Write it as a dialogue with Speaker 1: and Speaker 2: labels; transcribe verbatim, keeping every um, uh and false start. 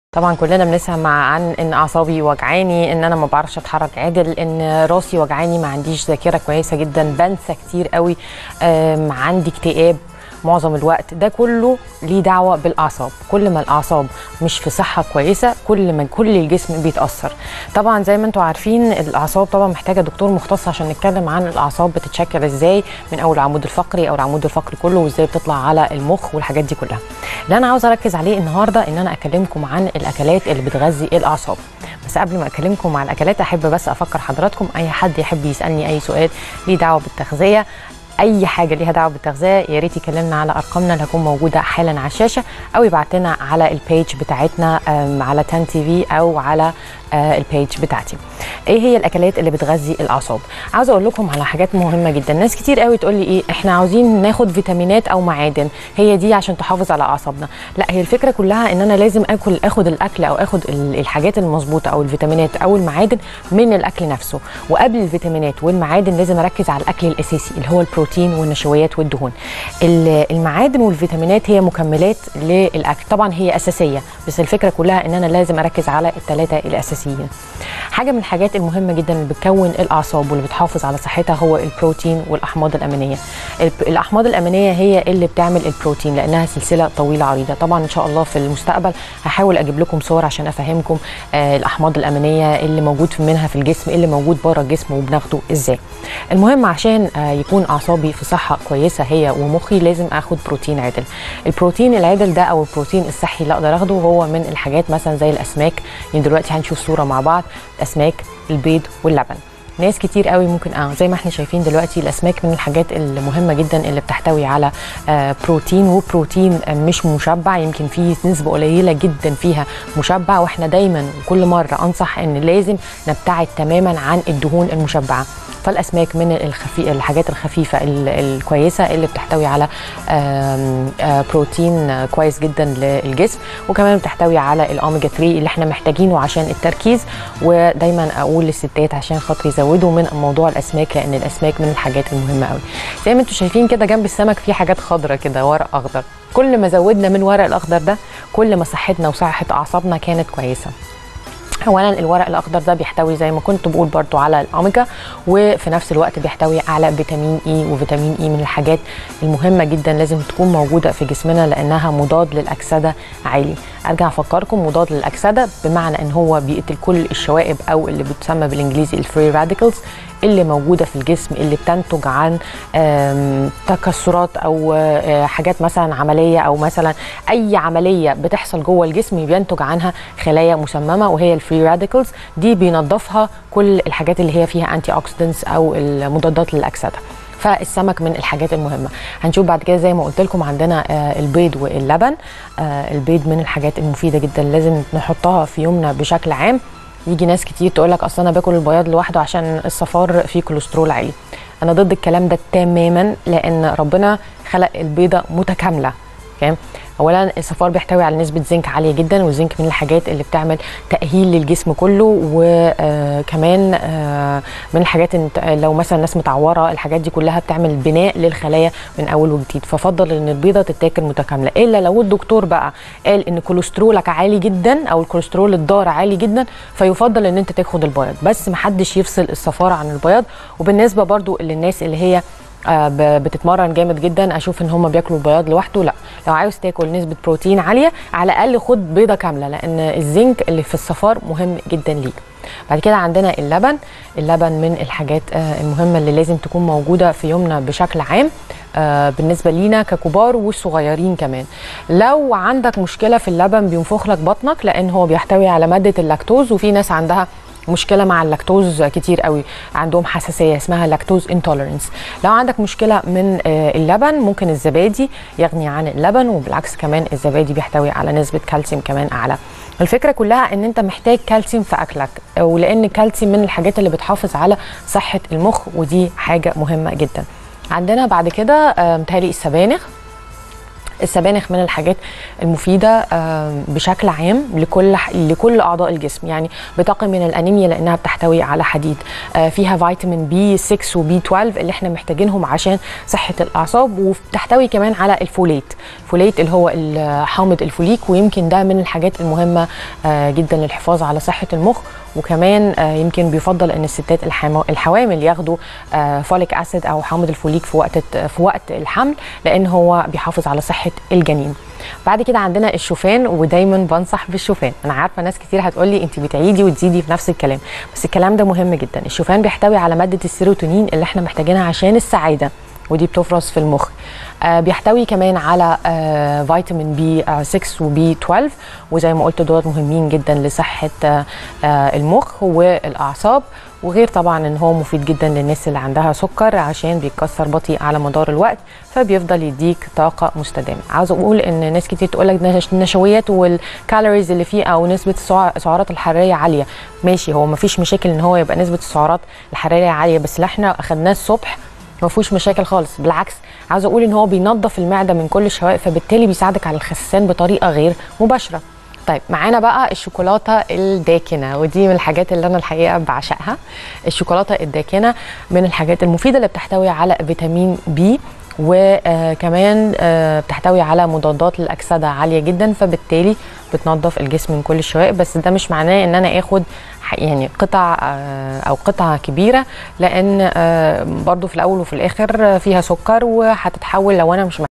Speaker 1: طبعا كلنا بنسمع عن ان اعصابي وجعاني، ان انا ما بعرفش اتحرك عدل، ان راسي وجعاني، ما عنديش ذاكره كويسه جدا، بنسى كتير قوي، عندي اكتئاب معظم الوقت. ده كله ليه دعوه بالاعصاب. كل ما الاعصاب مش في صحه كويسه كل ما كل الجسم بيتاثر. طبعا زي ما انتم عارفين الاعصاب طبعا محتاجه دكتور مختص عشان نتكلم عن الاعصاب بتتشكل ازاي من اول العمود الفقري او العمود الفقري كله، وازاي بتطلع على المخ والحاجات دي كلها. اللي انا عاوزه اركز عليه النهارده ان انا اكلمكم عن الاكلات اللي بتغذي الاعصاب. بس قبل ما اكلمكم عن الاكلات احب بس افكر حضراتكم، اي حد يحب يسالني اي سؤال ليه دعوه بالتغذيه، اي حاجه ليها دعوه بالتغذيه، يا ريت يكلمنا على ارقامنا اللي هتكون موجوده حالا على الشاشه، او يبعت لنا على البيج بتاعتنا على تن تي في او على البيج بتاعتي. ايه هي الاكلات اللي بتغذي الاعصاب؟ عاوزه اقول لكم على حاجات مهمه جدا. ناس كتير قوي تقول لي ايه، احنا عاوزين ناخد فيتامينات او معادن، هي دي عشان تحافظ على اعصابنا. لا، هي الفكره كلها ان انا لازم اكل اخد الاكل او اخد الحاجات المظبوطه او الفيتامينات او المعادن من الاكل نفسه. وقبل الفيتامينات والمعادن لازم اركز على الاكل الاساسي اللي هو البروتين والنشويات والدهون. المعادن والفيتامينات هي مكملات للاكل، طبعا هي اساسيه، بس الفكره كلها ان انا لازم اركز على الثلاثه الاساسيين. حاجه من الحاجات المهمه جدا اللي بتكون الاعصاب واللي بتحافظ على صحتها هو البروتين والاحماض الامينيه. الاحماض الامينيه هي اللي بتعمل البروتين لانها سلسله طويله عريضه. طبعا ان شاء الله في المستقبل هحاول اجيب لكم صور عشان افهمكم آه الاحماض الامينيه اللي موجود منها في الجسم، اللي موجود بره الجسم وبناخده ازاي. المهم عشان آه يكون اعصابي في صحه كويسه هي ومخي لازم اخد بروتين عدل. البروتين العدل ده او البروتين الصحي اللي اقدر اخده هو من الحاجات مثلا زي الاسماك. يعني دلوقتي هنشوف صوره مع بعض، الاسماك، البيض واللبن. ناس كتير قوي ممكن اه زي ما احنا شايفين دلوقتي الاسماك من الحاجات المهمه جدا اللي بتحتوي على آه بروتين، وبروتين آه مش مشبع، يمكن فيه نسبه قليله جدا فيها مشبع. واحنا دايما كل مره انصح ان لازم نبتعد تماما عن الدهون المشبعه. فالاسماك من الخفي... الحاجات الخفيفه الكويسه اللي بتحتوي على آم آم بروتين كويس جدا للجسم، وكمان بتحتوي على الاوميجا ثلاثة اللي احنا محتاجينه عشان التركيز. ودايما اقول للستات عشان خاطر يزودوا من موضوع الاسماك، لان الاسماك من الحاجات المهمه قوي. زي ما انتم شايفين كده جنب السمك في حاجات خضراء كده، ورق اخضر. كل ما زودنا من ورق الاخضر ده كل ما صحتنا وصحه اعصابنا كانت كويسه. اولا الورق الاخضر ده بيحتوي زي ما كنت بقول برضو على الاوميجا، وفي نفس الوقت بيحتوي على فيتامين اي، وفيتامين اي من الحاجات المهمه جدا لازم تكون موجوده في جسمنا لانها مضاد للاكسده عالي. ارجع افكركم، مضاد للاكسده بمعنى ان هو بيقتل كل الشوائب او اللي بتسمى بالانجليزي الفري راديكلز اللي موجوده في الجسم، اللي بتنتج عن تكسرات او حاجات مثلا عمليه، او مثلا اي عمليه بتحصل جوه الجسم بينتج عنها خلايا مسممه وهي الفري راديكلز. دي بينظفها كل الحاجات اللي هي فيها انتي اوكسيدنتس او المضادات للاكسده. فالسمك من الحاجات المهمه. هنشوف بعد كده زي ما قلت لكم عندنا البيض واللبن. البيض من الحاجات المفيده جدا لازم نحطها في يومنا بشكل عام. يجي ناس كتير تقول لك اصل انا باكل البياض لوحده عشان الصفار فيه كوليسترول عالي. انا ضد الكلام ده تماما، لان ربنا خلق البيضه متكامله. فاهم؟ اولا الصفار بيحتوي على نسبه زنك عاليه جدا، والزنك من الحاجات اللي بتعمل تاهيل للجسم كله، وكمان من الحاجات لو مثلا ناس متعوره الحاجات دي كلها بتعمل بناء للخلايا من اول وجديد. ففضل ان البيضه تتاكل متكامله، الا لو الدكتور بقى قال ان كوليسترولك عالي جدا او الكوليسترول الضار عالي جدا فيفضل ان انت تاخد البياض، بس محدش يفصل الصفار عن البياض. وبالنسبه برضو للناس اللي هي آه بتتمرن جامد جدا اشوف ان هم بياكلوا البياض لوحده، لا، لو عاوز تاكل نسبه بروتين عاليه على الاقل خد بيضه كامله، لان الزنك اللي في الصفار مهم جدا ليك. بعد كده عندنا اللبن. اللبن من الحاجات آه المهمه اللي لازم تكون موجوده في يومنا بشكل عام، آه بالنسبه لينا ككبار والصغيرين كمان. لو عندك مشكله في اللبن بينفخ لك بطنك لان هو بيحتوي على ماده اللاكتوز، وفي ناس عندها مشكله مع اللاكتوز كتير قوي، عندهم حساسيه اسمها لاكتوز انتولرنس. لو عندك مشكله من اللبن ممكن الزبادي يغني عن اللبن، وبالعكس كمان الزبادي بيحتوي على نسبه كالسيوم كمان اعلى. الفكره كلها ان انت محتاج كالسيوم في اكلك، ولان الكالسيوم من الحاجات اللي بتحافظ على صحه المخ، ودي حاجه مهمه جدا. عندنا بعد كده متهيألي السبانخ. السبانخ من الحاجات المفيده بشكل عام لكل لكل اعضاء الجسم، يعني بتقي من الانيميا لانها بتحتوي على حديد، فيها فيتامين بي ستة وبي اتناشر اللي احنا محتاجينهم عشان صحه الاعصاب، وبتحتوي كمان على الفوليت، الفوليت اللي هو حامض الفوليك، ويمكن ده من الحاجات المهمه جدا للحفاظ على صحه المخ. وكمان يمكن بيفضل ان الستات الحوامل ياخدوا فوليك اسيد او حامض الفوليك في وقت في وقت الحمل، لان هو بيحافظ على صحه الجنين. بعد كده عندنا الشوفان، ودايما بنصح بالشوفان. انا عارفه ناس كتير هتقولي انت بتعيدي وتزيدي في نفس الكلام، بس الكلام ده مهم جدا. الشوفان بيحتوي على ماده السيروتونين اللي احنا محتاجينها عشان السعاده، ودي بتفرز في المخ. آه بيحتوي كمان على آه فيتامين بي ستة وبي اتناشر، وزي ما قلت دول مهمين جدا لصحه آه المخ والاعصاب. وغير طبعا ان هو مفيد جدا للناس اللي عندها سكر عشان بيتكسر بطيء على مدار الوقت، فبيفضل يديك طاقه مستدامه. عاوزه اقول ان ناس كتير تقول لك النشويات والكالوريز اللي فيه او نسبه السعرات الحراريه عاليه، ماشي، هو مفيش مشاكل ان هو يبقى نسبه السعرات الحراريه عاليه، بس اللي احنا اخدناه الصبح ما فيهوش مشاكل خالص، بالعكس عاوزه اقول ان هو بينظف المعده من كل الشوائب، فبالتالي بيساعدك على الخسسان بطريقه غير مباشره. طيب معانا بقى الشوكولاته الداكنه، ودي من الحاجات اللي انا الحقيقه بعشقها. الشوكولاته الداكنه من الحاجات المفيده اللي بتحتوي على فيتامين بي، وكمان بتحتوي على مضادات للاكسده عاليه جدا، فبالتالي بتنظف الجسم من كل الشوائب. بس ده مش معناه ان انا اخد يعني قطع او قطعه كبيره، لان برضو في الاول وفي الاخر فيها سكر، وهتتحول لو انا مش